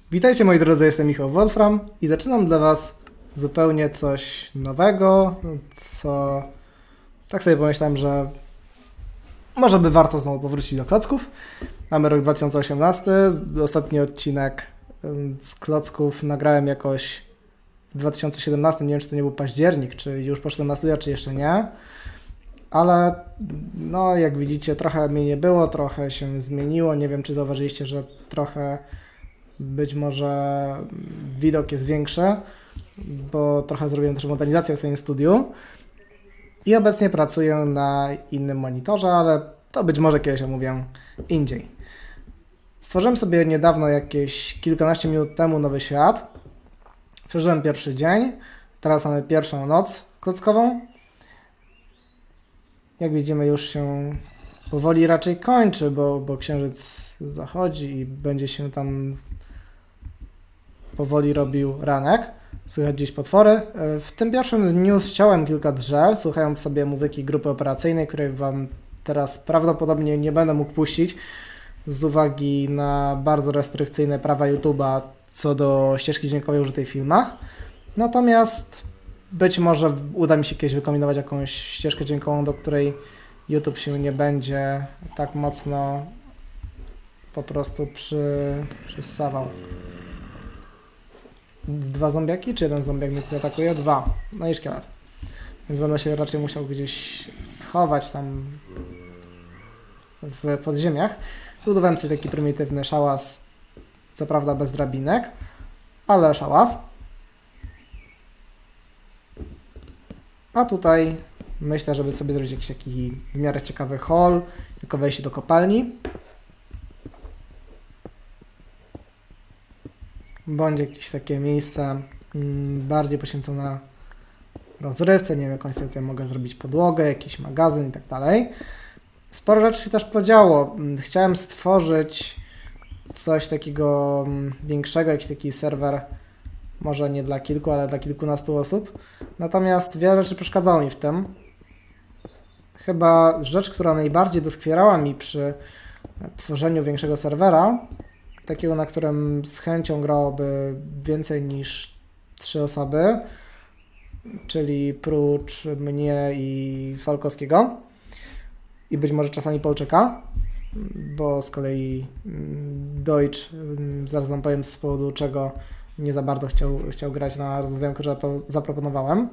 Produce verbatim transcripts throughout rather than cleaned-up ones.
Witajcie moi drodzy, jestem Michał Wolfram i zaczynam dla Was zupełnie coś nowego, co tak sobie pomyślałem, że może by warto znowu powrócić do klocków. Mamy rok dwa tysiące osiemnasty, ostatni odcinek z klocków nagrałem jakoś w dwa tysiące siedemnastym, nie wiem czy to nie był październik, czy już poszedłem na studia, czy jeszcze nie, ale no jak widzicie trochę mnie nie było, trochę się zmieniło, nie wiem czy zauważyliście, że trochę być może widok jest większy, bo trochę zrobiłem też modernizację w swoim studiu i obecnie pracuję na innym monitorze, ale to być może kiedyś omówię indziej. Stworzyłem sobie niedawno, jakieś kilkanaście minut temu, nowy świat. Przeżyłem pierwszy dzień, teraz mamy pierwszą noc klockową. Jak widzimy, już się powoli raczej kończy, bo, bo księżyc zachodzi i będzie się tam powoli robił ranek. Słychać gdzieś potwory. W tym pierwszym dniu ściąłem kilka drzew, słuchając sobie muzyki grupy operacyjnej, której Wam teraz prawdopodobnie nie będę mógł puścić z uwagi na bardzo restrykcyjne prawa YouTube'a co do ścieżki dźwiękowej użytej w filmach. Natomiast być może uda mi się kiedyś wykombinować jakąś ścieżkę dźwiękową, do której YouTube się nie będzie tak mocno po prostu przy, przyssawał. Dwa zombiaki, czy jeden zombiak mnie tutaj atakuje? Dwa. No i szkielet. Więc będę się raczej musiał gdzieś schować tam w podziemiach. Budowałem sobie taki prymitywny szałas, co prawda bez drabinek, ale szałas. A tutaj myślę, żeby sobie zrobić jakiś taki w miarę ciekawy hall, tylko wejść do kopalni. Bądź jakieś takie miejsce mm, bardziej poświęcone rozrywce, nie wiem jakąś sobie tutaj mogę zrobić podłogę, jakiś magazyn i tak dalej. Sporo rzeczy się też podziało. Chciałem stworzyć coś takiego większego, jakiś taki serwer, może nie dla kilku, ale dla kilkunastu osób. Natomiast wiele rzeczy przeszkadzało mi w tym. Chyba rzecz, która najbardziej doskwierała mi przy tworzeniu większego serwera, takiego, na którym z chęcią grałoby więcej niż trzy osoby, czyli prócz mnie i Falkowskiego i być może czasami Polczyka, bo z kolei Deutsch, zaraz wam powiem z powodu czego nie za bardzo chciał, chciał grać na rozwiązaniu, które zaproponowałem.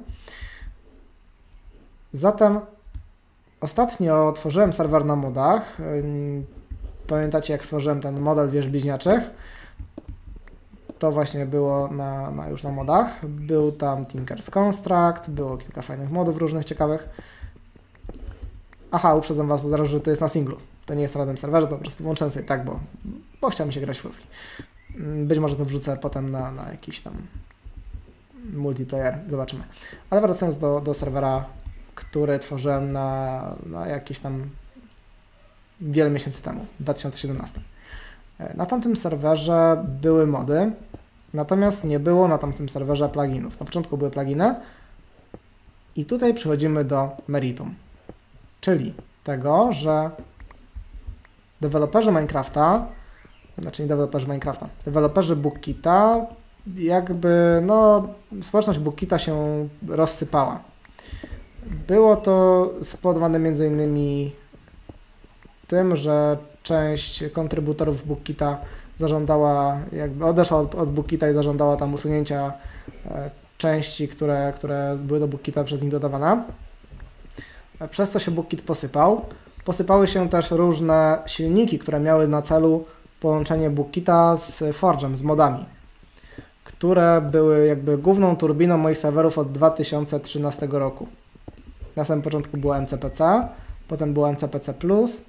Zatem ostatnio tworzyłem serwer na modach. Pamiętacie, jak stworzyłem ten model wież bliźniaczych? To właśnie było na, na już na modach. Był tam Tinker's Construct, było kilka fajnych modów różnych, ciekawych. Aha, uprzedzam was od razu, że to jest na singlu. To nie jest na radnym serwerze, to po prostu włączyłem sobie tak, bo, bo chciałem się grać w polski. Być może to wrzucę potem na, na jakiś tam multiplayer, zobaczymy. Ale wracając do, do serwera, który tworzyłem na, na jakiś tam wiele miesięcy temu, w dwa tysiące siedemnastym. Na tamtym serwerze były mody, natomiast nie było na tamtym serwerze pluginów. Na początku były pluginy i tutaj przechodzimy do meritum, czyli tego, że deweloperzy Minecrafta, znaczy nie deweloperzy Minecrafta, deweloperzy Bookkita, jakby, no, społeczność Bookkita się rozsypała. Było to spowodowane między innymi tym, że część kontrybutorów Bookkita zażądała, jakby odeszła od, od Bookkita i zażądała tam usunięcia e, części, które, które były do Bookkita przez nich dodawane. Przez co się Bookkit posypał. Posypały się też różne silniki, które miały na celu połączenie Bookkita z Forge'em, z modami, które były jakby główną turbiną moich serwerów od dwa tysiące trzynastego roku. Na samym początku było M C P C, potem było M C P C plus,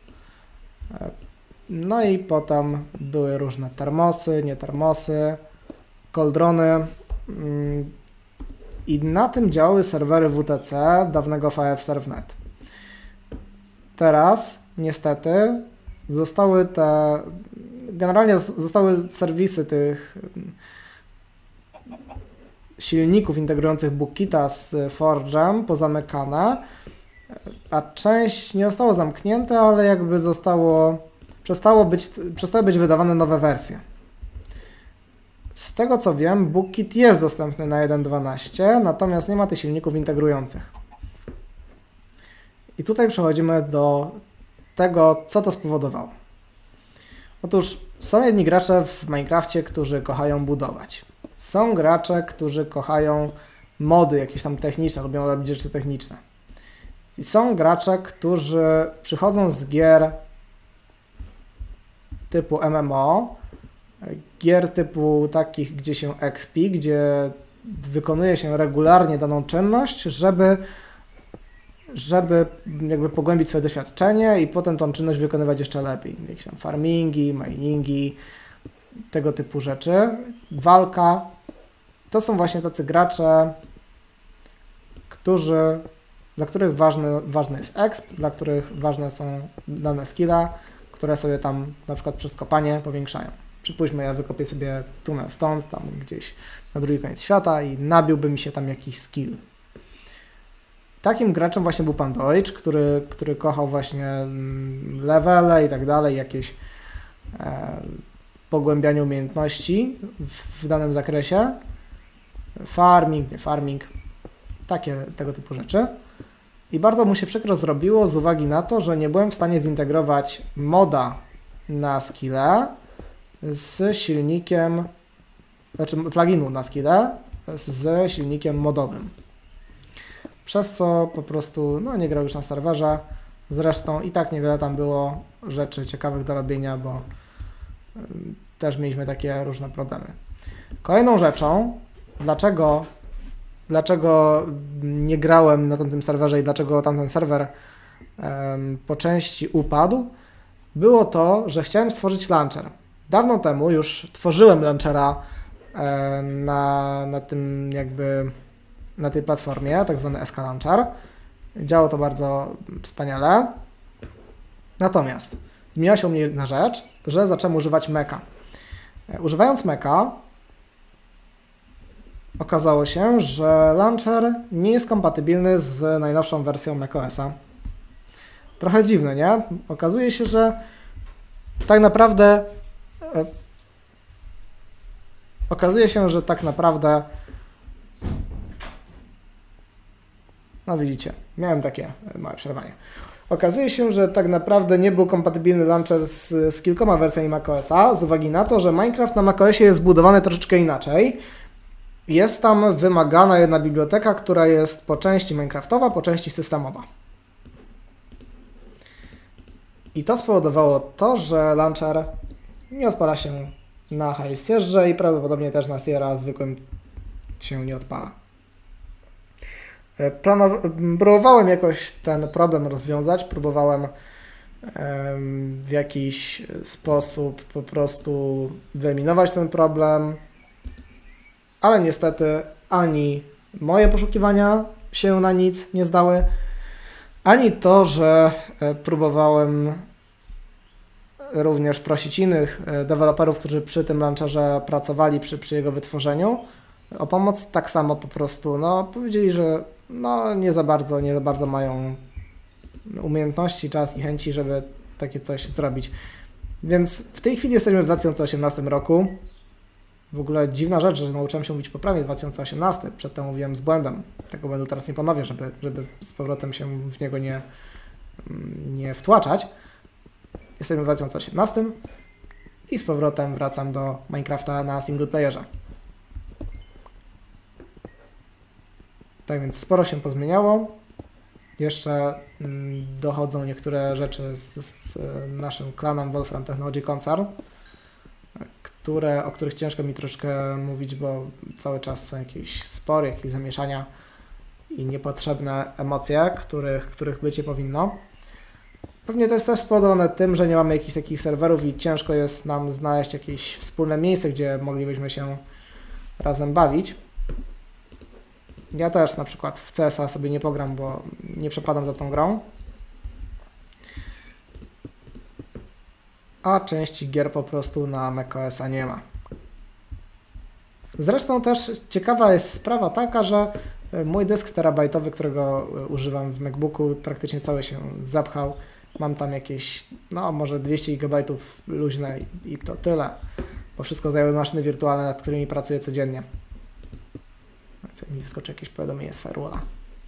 no i potem były różne termosy, nie termosy, koldrony i na tym działały serwery W T C dawnego V F Serve kropka net. Teraz niestety zostały te, generalnie zostały serwisy tych silników integrujących Bookkita z Forge'em pozamykane, a część nie zostało zamknięte, ale jakby zostało, przestało być, przestały być wydawane nowe wersje. Z tego co wiem, BookKit jest dostępny na jeden kropka dwanaście, natomiast nie ma tych silników integrujących. I tutaj przechodzimy do tego, co to spowodowało. Otóż są jedni gracze w Minecrafcie, którzy kochają budować. Są gracze, którzy kochają mody jakieś tam techniczne, lubią robić rzeczy techniczne. I są gracze, którzy przychodzą z gier typu M M O, gier typu takich, gdzie się expi, gdzie wykonuje się regularnie daną czynność, żeby, żeby jakby pogłębić swoje doświadczenie i potem tą czynność wykonywać jeszcze lepiej. Jakieś tam farmingi, miningi, tego typu rzeczy. Walka. To są właśnie tacy gracze, którzy, dla których ważny, ważny jest exp, dla których ważne są dane skilla, które sobie tam na przykład przez kopanie powiększają. Przypuśćmy, ja wykopię sobie tunel stąd, tam gdzieś na drugi koniec świata i nabiłby mi się tam jakiś skill. Takim graczem właśnie był pan Deutsch, który, który kochał właśnie levele i tak dalej, jakieś e, pogłębianie umiejętności w, w danym zakresie. Farming, nie farming, takie tego typu rzeczy. I bardzo mu się przykro zrobiło z uwagi na to, że nie byłem w stanie zintegrować moda na skille z silnikiem, znaczy pluginu na skille z silnikiem modowym. Przez co po prostu no, nie grał już na serwerze. Zresztą i tak niewiele tam było rzeczy ciekawych do robienia, bo y, też mieliśmy takie różne problemy. Kolejną rzeczą, dlaczego, dlaczego nie grałem na tamtym serwerze i dlaczego tamten serwer y, po części upadł, było to, że chciałem stworzyć launcher. Dawno temu już tworzyłem launchera y, na, na tym jakby na tej platformie, tak zwany S K Launcher. Działało to bardzo wspaniale. Natomiast zmieniła się u mnie jedna rzecz, że zacząłem używać Meka. Używając Meka okazało się, że launcher nie jest kompatybilny z najnowszą wersją macOSa. Trochę dziwne, nie? Okazuje się, że tak naprawdę okazuje się, że tak naprawdę no widzicie, miałem takie małe przerwanie. Okazuje się, że tak naprawdę nie był kompatybilny launcher z, z kilkoma wersjami macOSa, z uwagi na to, że Minecraft na macOSie jest zbudowany troszeczkę inaczej. Jest tam wymagana jedna biblioteka, która jest po części minecraftowa, po części systemowa. I to spowodowało to, że launcher nie odpala się na High Sierra i prawdopodobnie też na Sierra zwykłym się nie odpala. Próbowałem jakoś ten problem rozwiązać, próbowałem w jakiś sposób po prostu wyeliminować ten problem, ale niestety ani moje poszukiwania się na nic nie zdały, ani to, że próbowałem również prosić innych deweloperów, którzy przy tym launcherze pracowali, przy, przy jego wytworzeniu, o pomoc, tak samo po prostu no, powiedzieli, że no, nie za bardzo, nie za bardzo mają umiejętności, czas i chęci, żeby takie coś zrobić. Więc w tej chwili jesteśmy w dwa tysiące osiemnastym roku. W ogóle dziwna rzecz, że nauczyłem się mówić poprawnie dwa tysiące osiemnasty. Przedtem mówiłem z błędem. Tego błędu teraz nie ponowię, żeby, żeby z powrotem się w niego nie, nie wtłaczać. Jesteśmy w dwa tysiące osiemnastym i z powrotem wracam do Minecrafta na single playerze. Tak więc sporo się pozmieniało. Jeszcze mm, dochodzą niektóre rzeczy z, z naszym klanem Wolfram Technology Concern, które, o których ciężko mi troszkę mówić, bo cały czas są jakieś spory, jakieś zamieszania i niepotrzebne emocje, których, których być nie powinno. Pewnie to jest też spowodowane tym, że nie mamy jakichś takich serwerów i ciężko jest nam znaleźć jakieś wspólne miejsce, gdzie moglibyśmy się razem bawić. Ja też na przykład w C S a sobie nie pogram, bo nie przepadam za tą grą. A części gier po prostu na macOSa nie ma. Zresztą też ciekawa jest sprawa taka, że mój dysk terabajtowy, którego używam w MacBooku, praktycznie cały się zapchał. Mam tam jakieś, no może dwieście gigabajtów luźne i to tyle. bo wszystko zajęły maszyny wirtualne, nad którymi pracuję codziennie. Więc jak mi wyskoczy jakieś powiadomienie z firewalla.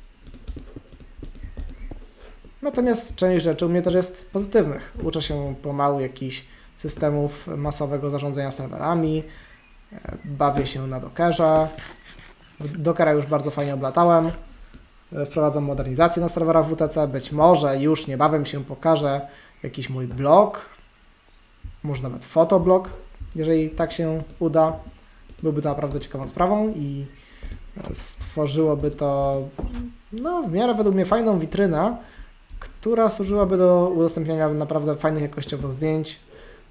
Natomiast część rzeczy u mnie też jest pozytywnych. Uczę się pomału jakichś systemów masowego zarządzania serwerami, bawię się na Dockerze. Dockera już bardzo fajnie oblatałem. Wprowadzam modernizację na serwerach W T C. Być może już niebawem się pokaże jakiś mój blog, może nawet fotoblog, jeżeli tak się uda. Byłby to naprawdę ciekawą sprawą i stworzyłoby to no, w miarę według mnie fajną witrynę, która służyłaby do udostępniania naprawdę fajnych jakościowo zdjęć,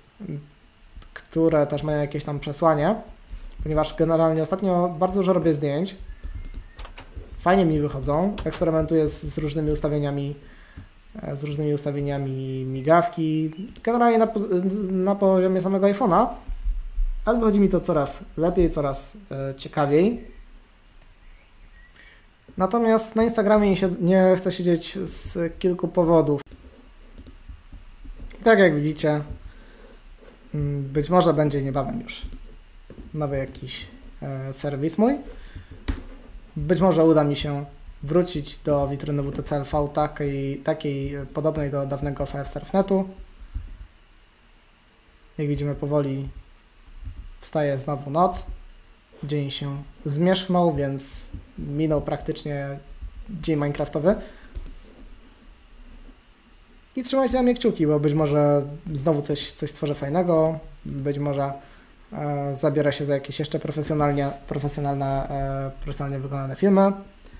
które też mają jakieś tam przesłanie, ponieważ generalnie ostatnio bardzo dużo robię zdjęć, fajnie mi wychodzą, eksperymentuję z, z różnymi ustawieniami, z różnymi ustawieniami migawki, generalnie na, na poziomie samego iPhone'a, ale wychodzi mi to coraz lepiej, coraz e, ciekawiej. Natomiast na Instagramie nie, się, nie chcę siedzieć z kilku powodów. I tak jak widzicie, być może będzie niebawem już nowy jakiś e, serwis mój. Być może uda mi się wrócić do witryny W T C L V takiej, takiej podobnej do dawnego Five Star F netu. Jak widzimy, powoli wstaje znowu noc. Dzień się zmierzchnął, więc minął praktycznie dzień minecraftowy. I trzymajcie na mnie kciuki, bo być może znowu coś, coś stworzę fajnego, być może e, zabiorę się za jakieś jeszcze profesjonalnie, profesjonalne, e, profesjonalnie wykonane filmy.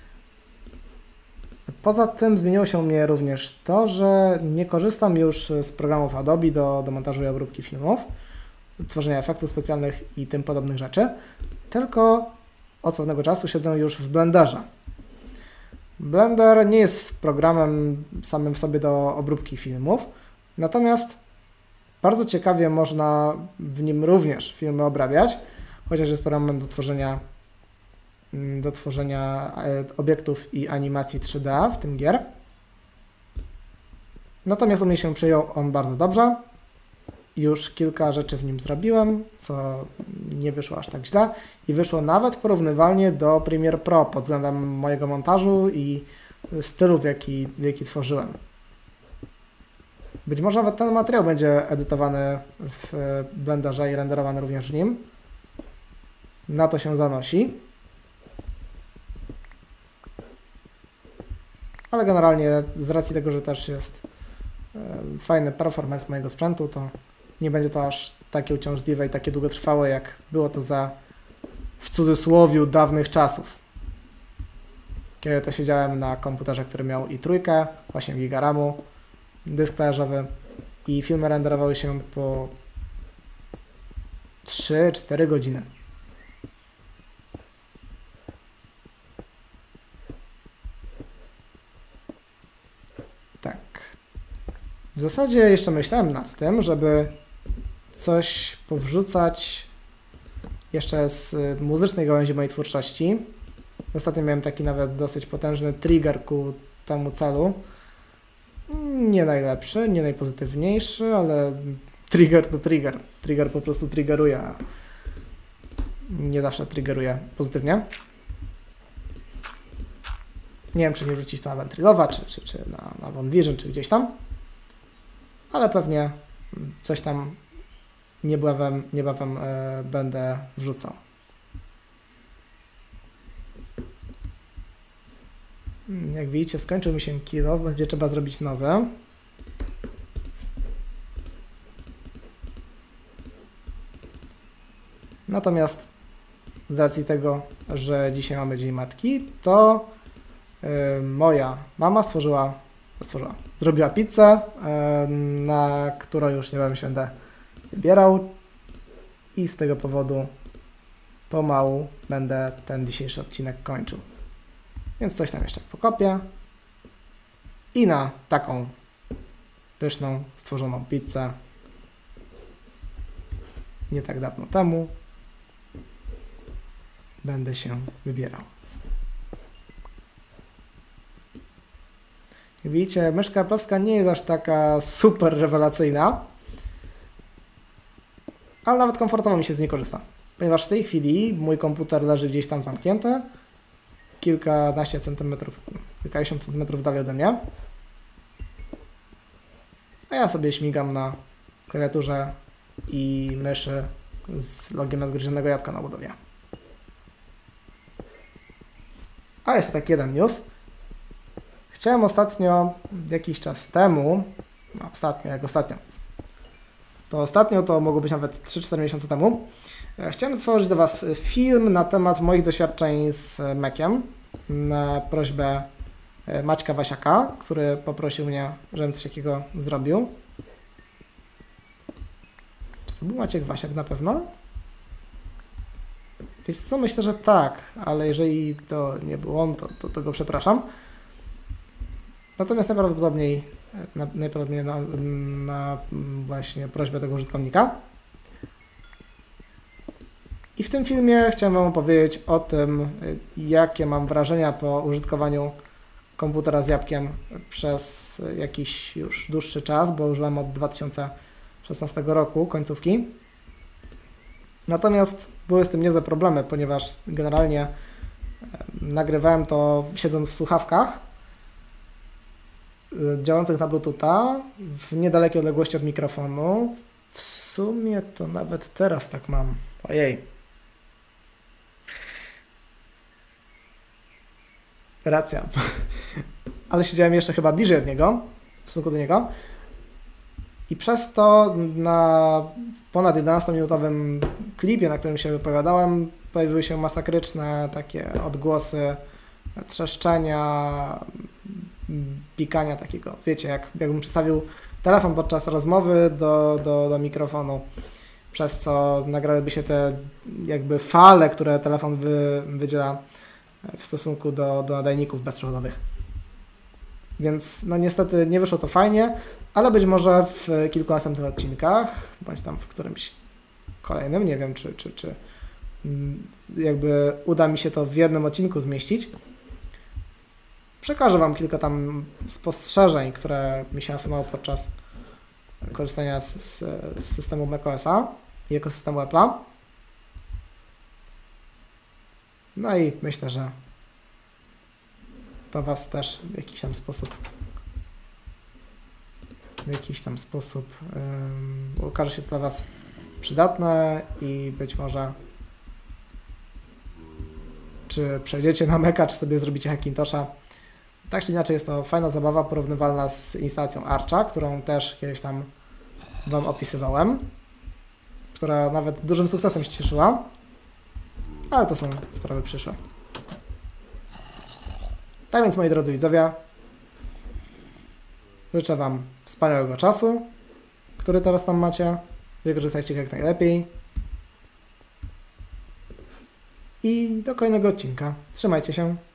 Poza tym zmieniło się u mnie również to, że nie korzystam już z programów Adobe do, do montażu i obróbki filmów, tworzenia efektów specjalnych i tym podobnych rzeczy, tylko od pewnego czasu siedzę już w Blenderze. Blender nie jest programem samym w sobie do obróbki filmów, natomiast bardzo ciekawie można w nim również filmy obrabiać, chociaż jest programem do tworzenia, do tworzenia obiektów i animacji trzy D, w tym gier. Natomiast u mnie się przyjął on bardzo dobrze. Już kilka rzeczy w nim zrobiłem, co nie wyszło aż tak źle i wyszło nawet porównywalnie do Premiere Pro pod względem mojego montażu i stylu, w jaki, w jaki tworzyłem. Być może nawet ten materiał będzie edytowany w Blenderze i renderowany również w nim. Na to się zanosi. Ale generalnie z racji tego, że też jest fajny performance mojego sprzętu, to nie będzie to aż takie uciążliwe i takie długotrwałe, jak było to za, w cudzysłowiu, dawnych czasów. Kiedy to siedziałem na komputerze, który miał i trójkę, osiem giga ramu, dysk talerzowy i filmy renderowały się po trzy cztery godziny. Tak. W zasadzie jeszcze myślałem nad tym, żeby coś powrzucać jeszcze z muzycznej gałęzi mojej twórczości. Ostatnio miałem taki nawet dosyć potężny trigger ku temu celu. Nie najlepszy, nie najpozytywniejszy, ale trigger to trigger. Trigger po prostu triggeruje, a nie zawsze triggeruje pozytywnie. Nie wiem, czy nie wrzucić to na Ventrilowa, czy, czy, czy na, na OneVision, czy gdzieś tam. Ale pewnie coś tam niebawem, niebawem e, będę wrzucał. Jak widzicie, skończył mi się kilo, będzie trzeba zrobić nowe. Natomiast z racji tego, że dzisiaj mamy Dzień Matki, to y, moja mama stworzyła, stworzyła, zrobiła pizzę, y, na którą już niebawem się będę wybierał i z tego powodu pomału będę ten dzisiejszy odcinek kończył. Więc coś tam jeszcze pokopię i na taką pyszną, stworzoną pizzę nie tak dawno temu będę się wybierał. Jak widzicie, myszka Apple'owska nie jest aż taka super rewelacyjna, ale nawet komfortowo mi się z niej korzysta, ponieważ w tej chwili mój komputer leży gdzieś tam zamknięty, kilkanaście centymetrów, kilkadziesiąt centymetrów dalej ode mnie, a ja sobie śmigam na klawiaturze i myszy z logiem nadgryzionego jabłka na budowie. A jeszcze tak jeden news. Chciałem ostatnio, jakiś czas temu, no ostatnio, jak ostatnio, to ostatnio to mogło być nawet trzy cztery miesiące temu, chciałem stworzyć dla Was film na temat moich doświadczeń z Maciem na prośbę Maćka Wasiaka, który poprosił mnie, żebym coś takiego zrobił. Czy to był Maciek Wasiak na pewno? Wiesz co, myślę, że tak, ale jeżeli to nie był on, to, to, to go przepraszam. Natomiast najprawdopodobniej, na, najprawdopodobniej na, na właśnie prośbę tego użytkownika. I w tym filmie chciałem Wam opowiedzieć o tym, jakie mam wrażenia po użytkowaniu komputera z jabłkiem przez jakiś już dłuższy czas, bo używam od dwa tysiące szesnastego roku końcówki. Natomiast były z tym niezłe problemy, ponieważ generalnie nagrywałem to siedząc w słuchawkach działających na Bluetootha w niedalekiej odległości od mikrofonu. W sumie to nawet teraz tak mam. Ojej. Racja. Ale siedziałem jeszcze chyba bliżej od niego, w stosunku do niego. I przez to na ponad jedenastominutowym klipie, na którym się wypowiadałem, pojawiły się masakryczne takie odgłosy trzeszczenia, pikania takiego. Wiecie, jak, jakbym przystawił telefon podczas rozmowy do, do, do mikrofonu, przez co nagrałyby się te jakby fale, które telefon wy, wydziela w stosunku do, do nadajników bezprzewodowych. Więc no niestety nie wyszło to fajnie, ale być może w kilku następnych odcinkach, bądź tam w którymś kolejnym, nie wiem czy, czy, czy jakby uda mi się to w jednym odcinku zmieścić. Przekażę Wam kilka tam spostrzeżeń, które mi się nasunęło podczas korzystania z, z, z systemu macOSa i ekosystemu Apple'a. No i myślę, że to Was też w jakiś tam sposób w jakiś tam sposób um, okaże się to dla Was przydatne i być może czy przejdziecie na Maca, czy sobie zrobicie Hackintosha. Tak czy inaczej jest to fajna zabawa, porównywalna z instalacją Archa, którą też kiedyś tam Wam opisywałem, która nawet dużym sukcesem się cieszyła, ale to są sprawy przyszłe. Tak więc, moi drodzy widzowie, życzę Wam wspaniałego czasu, który teraz tam macie. Wykorzystajcie go jak najlepiej. I do kolejnego odcinka. Trzymajcie się.